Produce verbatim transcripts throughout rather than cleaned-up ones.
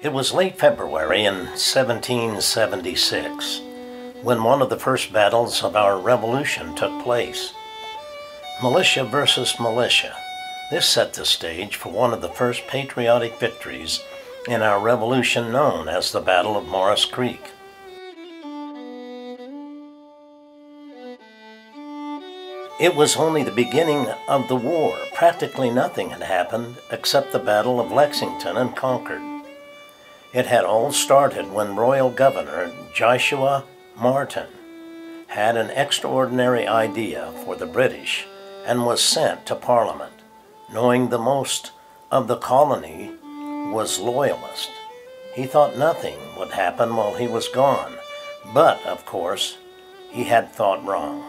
It was late February in seventeen seventy-six when one of the first battles of our revolution took place. Militia versus militia. This set the stage for one of the first patriotic victories in our revolution known as the Battle of Morris Creek. It was only the beginning of the war. Practically nothing had happened except the Battle of Lexington and Concord. It had all started when Royal Governor Joshua Martin had an extraordinary idea for the British and was sent to Parliament, knowing the most of the colony was loyalist. He thought nothing would happen while he was gone, but, of course, he had thought wrong.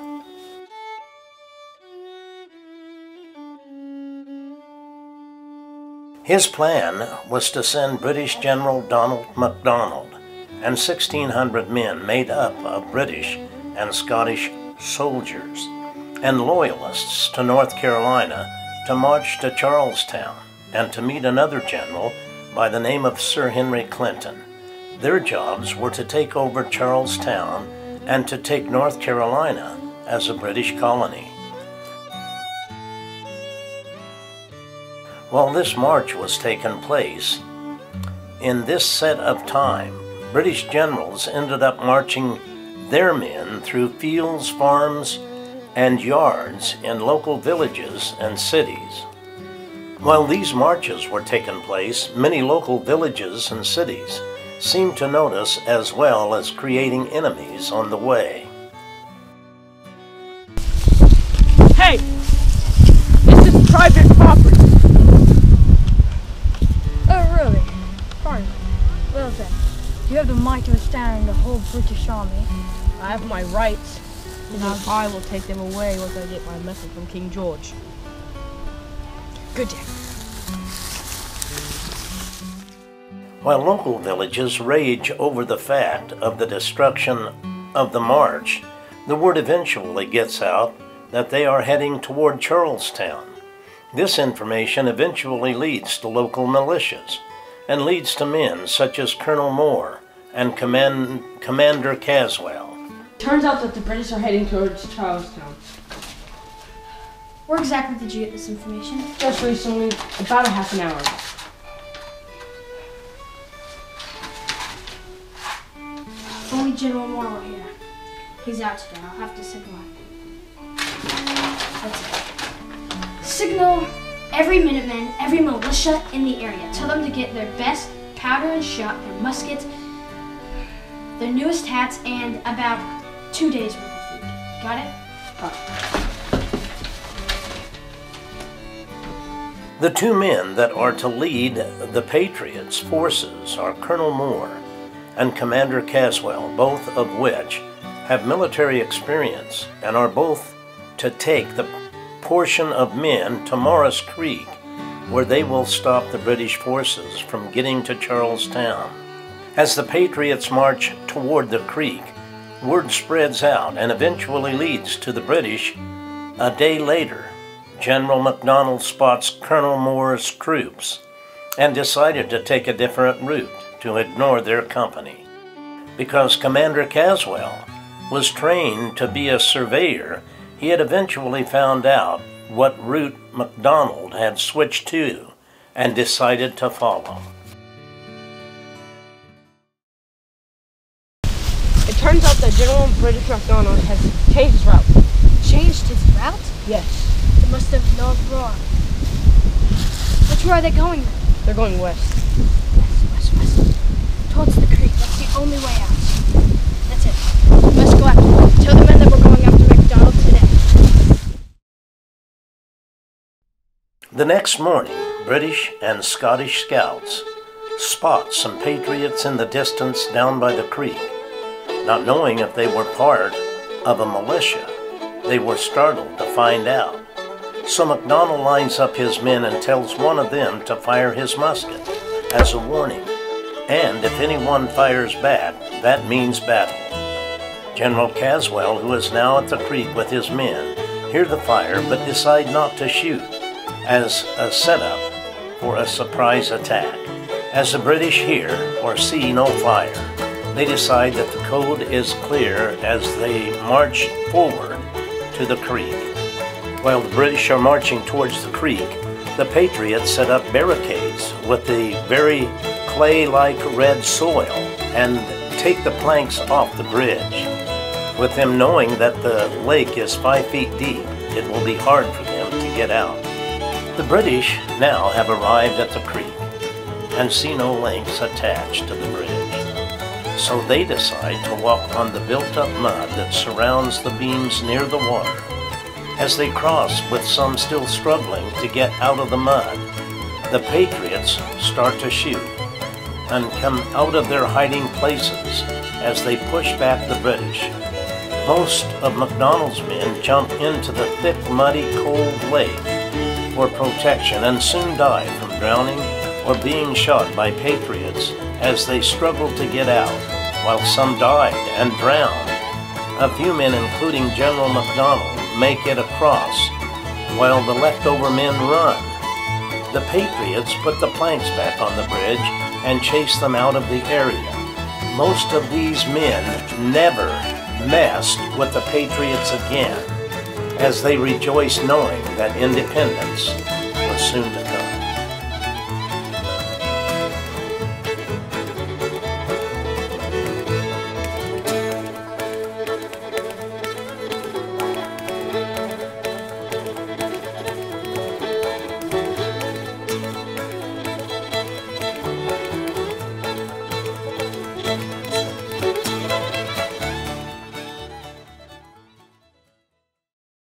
His plan was to send British General Donald MacDonald and sixteen hundred men made up of British and Scottish soldiers and loyalists to North Carolina to march to Charlestown and to meet another general by the name of Sir Henry Clinton. Their jobs were to take over Charlestown and to take North Carolina as a British colony. While this march was taking place, in this set of time, British generals ended up marching their men through fields, farms, and yards in local villages and cities. While these marches were taking place, many local villages and cities seemed to notice, as well as creating enemies on the way. Hey! This is private property! Oh, really? Fine. Well then, you have the might to withstand the whole British army. I have my rights, and I will take them away once I get my message from King George. Good day. While local villages rage over the fact of the destruction of the march, the word eventually gets out that they are heading toward Charlestown. This information eventually leads to local militias and leads to men such as Colonel Moore and Command, Commander Caswell. Turns out that the British are heading towards Charlestown. Where exactly did you get this information? Just recently, about a half an hour ago. If only General Moore were here. He's out today. I'll have to signal him. That's it. Signal every Minuteman, every militia in the area. Tell them to get their best powder and shot, their muskets, their newest hats, and about two days worth of food. Got it? Got it. The two men that are to lead the Patriots' forces are Colonel Moore and Commander Caswell, both of which have military experience and are both to take the portion of men to Morris Creek, where they will stop the British forces from getting to Charlestown. As the Patriots march toward the creek, word spreads out and eventually leads to the British. A day later, General MacDonald spots Colonel Moore's troops and decided to take a different route to ignore their company. Because Commander Caswell was trained to be a surveyor, he had eventually found out what route MacDonald had switched to and decided to follow. It turns out that General British MacDonald has changed his route. Changed his route? Yes. They must have known wrong. Which way are they going? They're going west. West, west, west. Towards the creek. That's the only way out. That's it. Let's go after them. Tell the men that we're going after MacDonald today. The next morning, British and Scottish scouts spot some Patriots in the distance down by the creek. Not knowing if they were part of a militia, they were startled to find out. So MacDonald lines up his men and tells one of them to fire his musket as a warning. And if anyone fires back, that means battle. General Caswell, who is now at the creek with his men, hear the fire but decide not to shoot as a setup for a surprise attack. As the British hear or see no fire, they decide that the code is clear as they march forward to the creek. While the British are marching towards the creek, the Patriots set up barricades with the very clay-like red soil and take the planks off the bridge. With them knowing that the lake is five feet deep, it will be hard for them to get out. The British now have arrived at the creek and see no links attached to the bridge. So they decide to walk on the built-up mud that surrounds the beams near the water. As they cross, with some still struggling to get out of the mud, the Patriots start to shoot and come out of their hiding places as they push back the British. Most of MacDonald's men jump into the thick, muddy, cold lake for protection and soon die from drowning or being shot by Patriots as they struggled to get out, while some died and drowned. A few men, including General MacDonald, make it across, while the leftover men run. The Patriots put the planks back on the bridge and chase them out of the area. Most of these men never messed with the Patriots again, as they rejoiced knowing that independence was soon to come.